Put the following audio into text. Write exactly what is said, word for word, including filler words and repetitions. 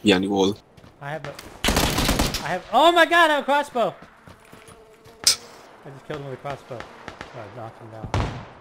behind the wall. I have a... I have... Oh my god, I have a crossbow! I just killed him with a crossbow. So I knocked him down.